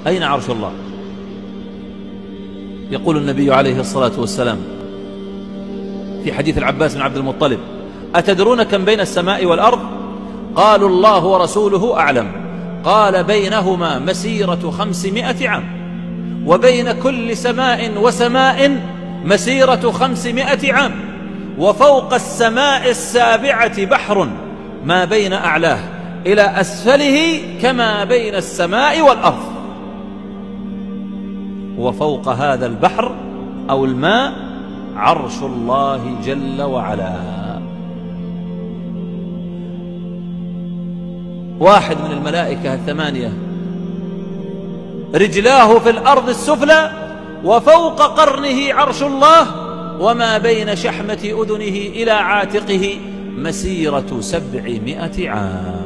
أين عرش الله؟ يقول النبي عليه الصلاة والسلام في حديث العباس بن عبد المطلب: أتدرون كم بين السماء والأرض؟ قالوا الله ورسوله أعلم. قال: بينهما مسيرة 500 عام، وبين كل سماء وسماء مسيرة 500 عام، وفوق السماء السابعة بحر ما بين أعلاه إلى أسفله كما بين السماء والأرض. وفوق هذا البحر أو الماء عرش الله جل وعلا. واحد من الملائكة 8 رجلاه في الأرض السفلى، وفوق قرنه عرش الله، وما بين شحمة أذنه إلى عاتقه مسيرة 700 عام.